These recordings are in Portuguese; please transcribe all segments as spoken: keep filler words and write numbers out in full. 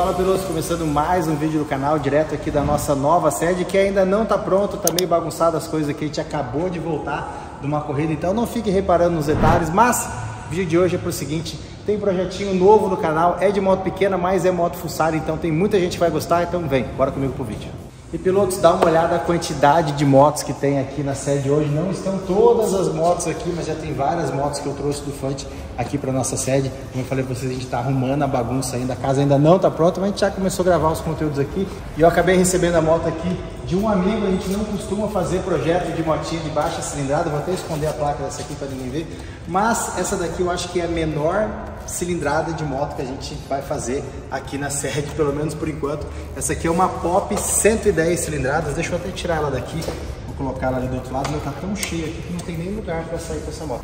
Fala pilotos, começando mais um vídeo do canal, direto aqui da nossa nova sede, que ainda não tá pronto, tá meio bagunçado as coisas aqui, a gente acabou de voltar de uma corrida, então não fique reparando nos detalhes, mas o vídeo de hoje é pro seguinte, tem projetinho novo no canal, é de moto pequena, mas é moto full size, então tem muita gente que vai gostar, então vem, bora comigo pro vídeo. E pilotos, dá uma olhada na quantidade de motos que tem aqui na sede hoje. Não estão todas as motos aqui, mas já tem várias motos que eu trouxe do Fante aqui para nossa sede. Como eu falei para vocês, a gente está arrumando a bagunça ainda, a casa ainda não está pronta, mas a gente já começou a gravar os conteúdos aqui. E eu acabei recebendo a moto aqui de um amigo. A gente não costuma fazer projeto de motinha de baixa cilindrada, vou até esconder a placa dessa aqui para ninguém ver. Mas essa daqui eu acho que é a menor cilindrada de moto que a gente vai fazer aqui na sede, pelo menos por enquanto. Essa aqui é uma Pop cento e dez cilindradas, deixa eu até tirar ela daqui, vou colocar ela ali do outro lado, meu tá tão cheio aqui que não tem nem lugar para sair com essa moto.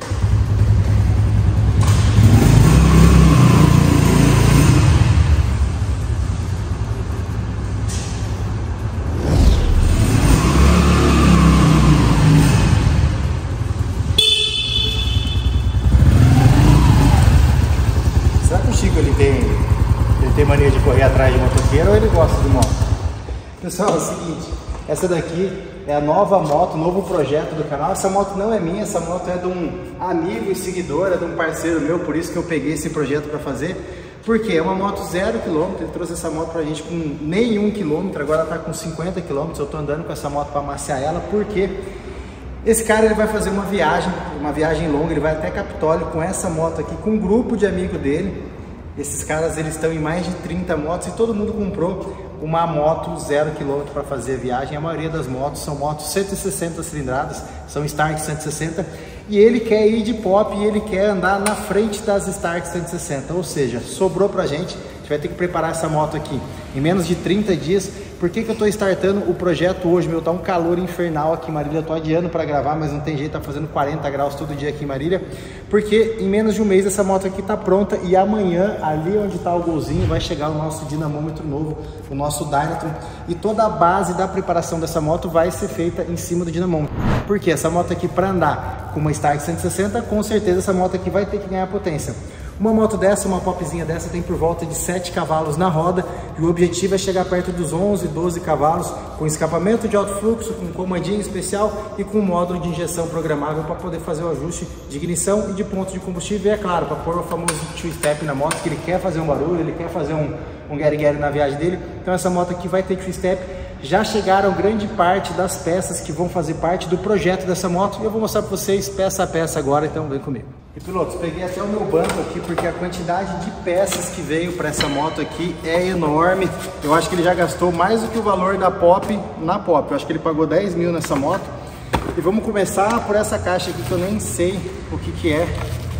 Ele tem, ele tem mania de correr atrás de motoqueiro ou ele gosta de moto? Pessoal, é o seguinte, essa daqui é a nova moto, novo projeto do canal. Essa moto não é minha, essa moto é de um amigo e seguidor, é de um parceiro meu, por isso que eu peguei esse projeto para fazer. Porque é uma moto zero quilômetro, ele trouxe essa moto pra gente com nenhum quilômetro, agora tá com cinquenta quilômetros, eu tô andando com essa moto para amaciar ela, porque esse cara ele vai fazer uma viagem, uma viagem longa, ele vai até Capitólio com essa moto aqui, com um grupo de amigo dele. Esses caras eles estão em mais de trinta motos e todo mundo comprou uma moto zero quilômetro para fazer a viagem. A maioria das motos são motos cento e sessenta cilindradas, são Stark cento e sessenta, e ele quer ir de Pop e ele quer andar na frente das Stark cento e sessenta, ou seja, sobrou pra gente. A gente vai ter que preparar essa moto aqui em menos de trinta dias. Por que que eu tô startando o projeto hoje? Meu, tá um calor infernal aqui em Marília, eu tô adiando para gravar, mas não tem jeito, tá fazendo quarenta graus todo dia aqui em Marília, porque em menos de um mês essa moto aqui tá pronta e amanhã, ali onde tá o golzinho, vai chegar o nosso dinamômetro novo, o nosso Dynatron, e toda a base da preparação dessa moto vai ser feita em cima do dinamômetro. Porque essa moto aqui, para andar com uma Stark cento e sessenta, com certeza essa moto aqui vai ter que ganhar potência. Uma moto dessa, uma popzinha dessa, tem por volta de sete cavalos na roda e o objetivo é chegar perto dos onze, doze cavalos, com escapamento de alto fluxo, com comandinho especial e com módulo de injeção programável para poder fazer o ajuste de ignição e de ponto de combustível. E é claro, para pôr o famoso two-step na moto, que ele quer fazer um barulho, ele quer fazer um, um guerre-guerre na viagem dele. Então essa moto aqui vai ter two-step. Já chegaram grande parte das peças que vão fazer parte do projeto dessa moto e eu vou mostrar para vocês peça a peça agora, então vem comigo. E pilotos, peguei até o meu banco aqui porque a quantidade de peças que veio para essa moto aqui é enorme. Eu acho que ele já gastou mais do que o valor da Pop na Pop, eu acho que ele pagou dez mil nessa moto. E vamos começar por essa caixa aqui que eu nem sei o que que é.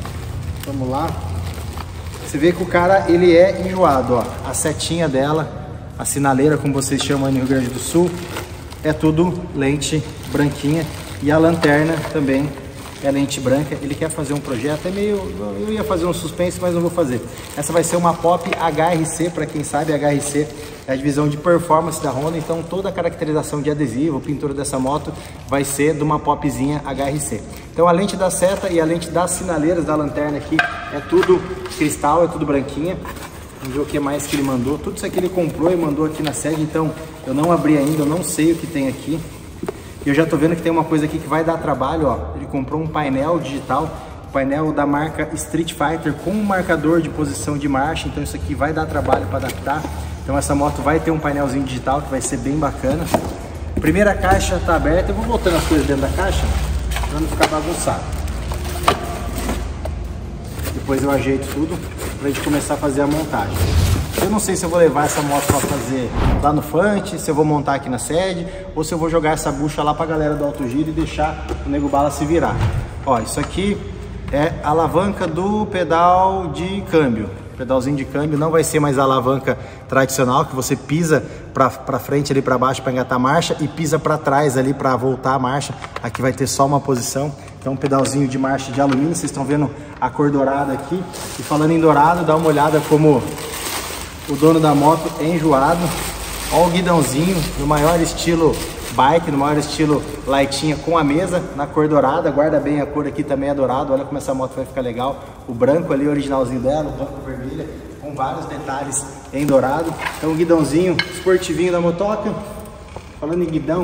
Vamos lá. Você vê que o cara, ele é enjoado, ó, a setinha dela, a sinaleira, como vocês chamam aí no Rio Grande do Sul, é tudo lente branquinha e a lanterna também é lente branca. Ele quer fazer um projeto, é meio, eu ia fazer um suspense, mas não vou fazer. Essa vai ser uma Pop H R C, para quem sabe, H R C é a divisão de performance da Honda, então toda a caracterização de adesivo, pintura dessa moto vai ser de uma Popzinha H R C. Então a lente da seta e a lente das sinaleiras da lanterna aqui é tudo cristal, é tudo branquinha. Vamos ver o que mais que ele mandou. Tudo isso aqui ele comprou e mandou aqui na sede, então eu não abri ainda, eu não sei o que tem aqui. E eu já tô vendo que tem uma coisa aqui que vai dar trabalho, ó. Ele comprou um painel digital, painel da marca Street Fighter com um marcador de posição de marcha, então isso aqui vai dar trabalho para adaptar. Então essa moto vai ter um painelzinho digital que vai ser bem bacana. Primeira caixa tá aberta, eu vou voltando as coisas dentro da caixa para não ficar bagunçado. Depois eu ajeito tudo pra gente começar a fazer a montagem. Eu não sei se eu vou levar essa moto para fazer lá no Fante, se eu vou montar aqui na sede, ou se eu vou jogar essa bucha lá pra galera do Alto Giro e deixar o Nego Bala se virar. Ó, isso aqui é a alavanca do pedal de câmbio. O pedalzinho de câmbio não vai ser mais a alavanca tradicional, que você pisa pra, pra frente ali para baixo para engatar a marcha e pisa para trás ali para voltar a marcha. Aqui vai ter só uma posição. Então um pedalzinho de marcha de alumínio, vocês estão vendo a cor dourada aqui. E falando em dourado, dá uma olhada como o dono da moto é enjoado. Olha o guidãozinho no maior estilo bike, no maior estilo lightinha com a mesa na cor dourada. Guarda bem a cor aqui, também é dourado. Olha como essa moto vai ficar legal. O branco ali, originalzinho dela, o branco vermelho, com vários detalhes em dourado. Então, o guidãozinho esportivinho da motoca. Falando em guidão,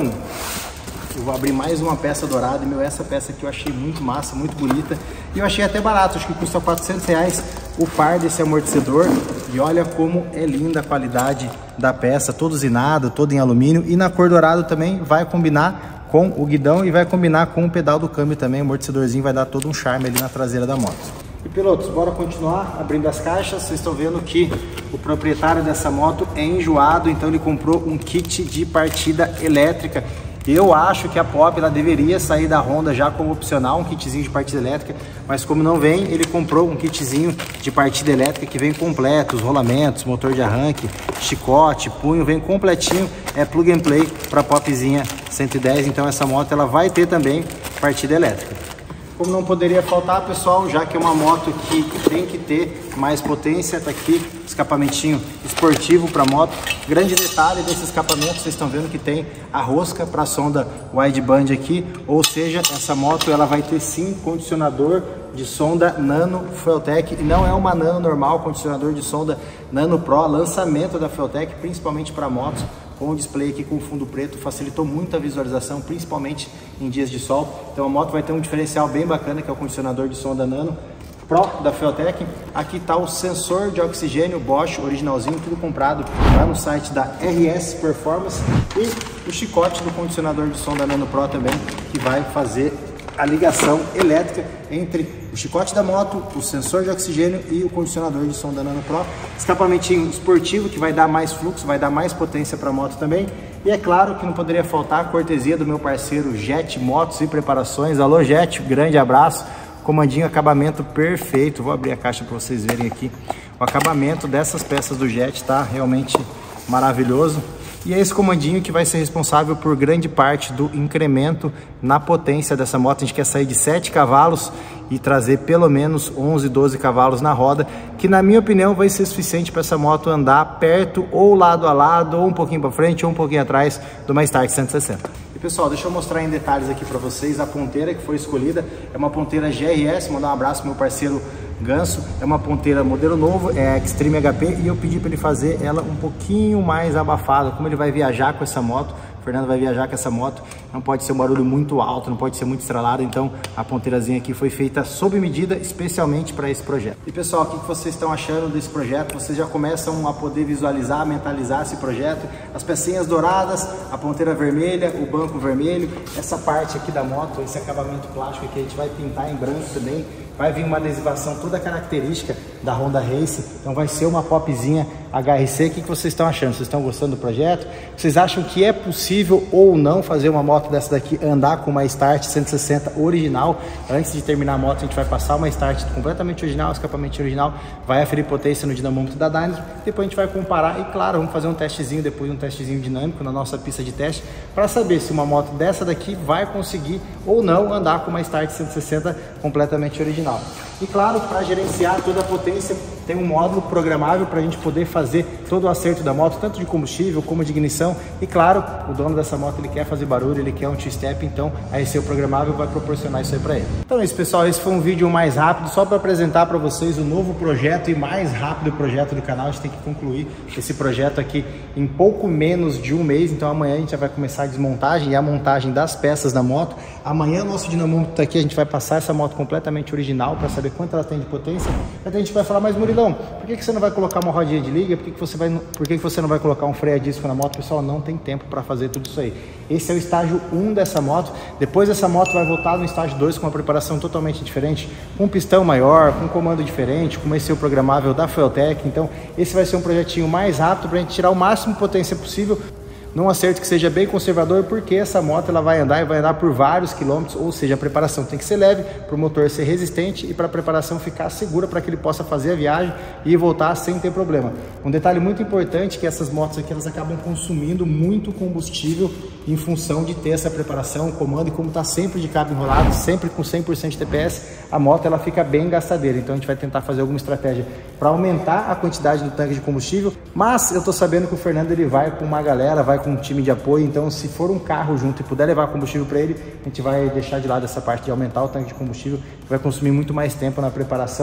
eu vou abrir mais uma peça dourada. E, meu, essa peça aqui eu achei muito massa, muito bonita. E eu achei até barato, acho que custa quatrocentos reais o par desse amortecedor. E olha como é linda a qualidade da peça, todo usinado, todo em alumínio. E na cor dourado também vai combinar com o guidão e vai combinar com o pedal do câmbio também. O amortecedorzinho vai dar todo um charme ali na traseira da moto. E pilotos, bora continuar abrindo as caixas. Vocês estão vendo que o proprietário dessa moto é enjoado, então ele comprou um kit de partida elétrica. Eu acho que a Pop ela deveria sair da Honda já como opcional, um kitzinho de partida elétrica, mas como não vem, ele comprou um kitzinho de partida elétrica que vem completo, os rolamentos, motor de arranque, chicote, punho, vem completinho, é plug and play para a Popzinha cento e dez, então essa moto ela vai ter também partida elétrica. Como não poderia faltar, pessoal, já que é uma moto que tem que ter mais potência, tá aqui escapamentinho esportivo para moto. Grande detalhe desse escapamento, vocês estão vendo que tem a rosca para a sonda wideband aqui, ou seja, essa moto ela vai ter sim condicionador de sonda Nano Fueltech, e não é uma Nano normal, condicionador de sonda Nano Pro, lançamento da Fueltech, principalmente para motos. Com o display aqui com fundo preto, facilitou muito a visualização, principalmente em dias de sol. Então a moto vai ter um diferencial bem bacana, que é o condicionador de sonda Nano Pro da Fueltech. Aqui está o sensor de oxigênio Bosch, originalzinho, tudo comprado lá no site da R S Performance. E o chicote do condicionador de sonda Nano Pro também, que vai fazer a ligação elétrica entre o chicote da moto, o sensor de oxigênio e o condicionador de som da Nano Pro. Escapamentinho esportivo que vai dar mais fluxo, vai dar mais potência para a moto também. E é claro que não poderia faltar a cortesia do meu parceiro Jet Motos e Preparações. Alô Jet, grande abraço. Comandinho, acabamento perfeito. Vou abrir a caixa para vocês verem aqui. O acabamento dessas peças do Jet tá realmente maravilhoso. E é esse comandinho que vai ser responsável por grande parte do incremento na potência dessa moto. A gente quer sair de sete cavalos e trazer pelo menos onze, doze cavalos na roda, que na minha opinião vai ser suficiente para essa moto andar perto ou lado a lado, ou um pouquinho para frente ou um pouquinho atrás do uma Start cento e sessenta. E pessoal, deixa eu mostrar em detalhes aqui para vocês a ponteira que foi escolhida. É uma ponteira G R S, mandar um abraço pro meu parceiro Ganso. É uma ponteira modelo novo, é Extreme H P, e eu pedi para ele fazer ela um pouquinho mais abafada. Como ele vai viajar com essa moto, o Fernando vai viajar com essa moto, não pode ser um barulho muito alto, não pode ser muito estralado, então a ponteirazinha aqui foi feita sob medida, especialmente para esse projeto. E pessoal, o que vocês estão achando desse projeto? Vocês já começam a poder visualizar, mentalizar esse projeto? As pecinhas douradas, a ponteira vermelha, o banco vermelho, essa parte aqui da moto, esse acabamento plástico que a gente vai pintar em branco também. Vai vir uma adesivação toda característica da Honda Race, então vai ser uma Popzinha H R C. O que vocês estão achando? Vocês estão gostando do projeto? Vocês acham que é possível ou não fazer uma moto dessa daqui andar com uma Start cento e sessenta original? Antes de terminar a moto, a gente vai passar uma Start completamente original, escapamento original, vai aferir potência no dinamômetro da Dyna, depois a gente vai comparar e, claro, vamos fazer um testezinho, depois um testezinho dinâmico na nossa pista de teste, para saber se uma moto dessa daqui vai conseguir ou não andar com uma Start cento e sessenta completamente original. E claro, para gerenciar toda a potência, tem um módulo programável para a gente poder fazer todo o acerto da moto, tanto de combustível como de ignição. E claro, o dono dessa moto ele quer fazer barulho, ele quer um two-step, então a R C programável vai proporcionar isso aí para ele. Então é isso, pessoal, esse foi um vídeo mais rápido, só para apresentar para vocês o novo projeto e mais rápido projeto do canal. A gente tem que concluir esse projeto aqui em pouco menos de um mês, então amanhã a gente já vai começar a desmontagem e a montagem das peças da moto. Amanhã o nosso dinamômetro está aqui, a gente vai passar essa moto completamente original para saber quanto ela tem de potência. Até a gente vai falar, mas Murilão, por que, que você não vai colocar uma rodinha de liga? Por que, que, você, vai, por que, que você não vai colocar um freio a disco na moto? Pessoal, não tem tempo para fazer tudo isso aí. Esse é o estágio um dessa moto. Depois essa moto vai voltar no estágio dois com uma preparação totalmente diferente, com um pistão maior, com um comando diferente, com esse programável da Fueltech. Então esse vai ser um projetinho mais rápido para a gente tirar o máximo de potência possível, num acerto que seja bem conservador, porque essa moto ela vai andar e vai andar por vários quilômetros, ou seja, a preparação tem que ser leve para o motor ser resistente e para a preparação ficar segura para que ele possa fazer a viagem e voltar sem ter problema. Um detalhe muito importante é que essas motos aqui elas acabam consumindo muito combustível em função de ter essa preparação, comando, e como está sempre de cabo enrolado, sempre com cem por cento de T P S, a moto ela fica bem gastadeira. Então a gente vai tentar fazer alguma estratégia para aumentar a quantidade do tanque de combustível, mas eu estou sabendo que o Fernando ele vai com uma galera, vai com um time de apoio, então se for um carro junto e puder levar combustível para ele, a gente vai deixar de lado essa parte de aumentar o tanque de combustível, que vai consumir muito mais tempo na preparação,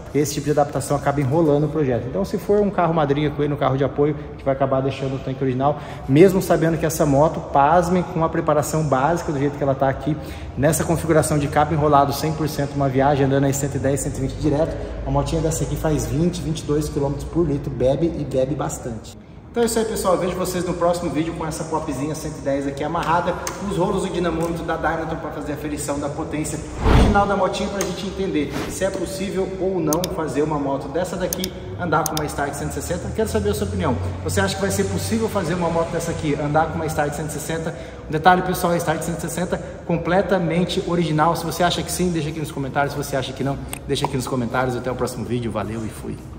esse tipo de adaptação acaba enrolando o projeto. Então, se for um carro madrinha com ele, no carro de apoio, que vai acabar deixando o tanque original, mesmo sabendo que essa moto, pasmem, com a preparação básica do jeito que ela está aqui, nessa configuração de cabo enrolado cem por cento, uma viagem andando aí cento e dez, cento e vinte direto, a motinha dessa aqui faz vinte, vinte e dois quilômetros por litro, bebe e bebe bastante. Então é isso aí, pessoal, eu vejo vocês no próximo vídeo com essa popzinha cento e dez aqui amarrada nos rolos do dinamômetro da Dynaton para fazer a aferição da potência original da motinha, para a gente entender se é possível ou não fazer uma moto dessa daqui andar com uma Start cento e sessenta. Quero saber a sua opinião. Você acha que vai ser possível fazer uma moto dessa aqui andar com uma Start cento e sessenta? Um detalhe, pessoal, a Start cento e sessenta completamente original. Se você acha que sim, deixa aqui nos comentários. Se você acha que não, deixa aqui nos comentários. Até o próximo vídeo. Valeu e fui!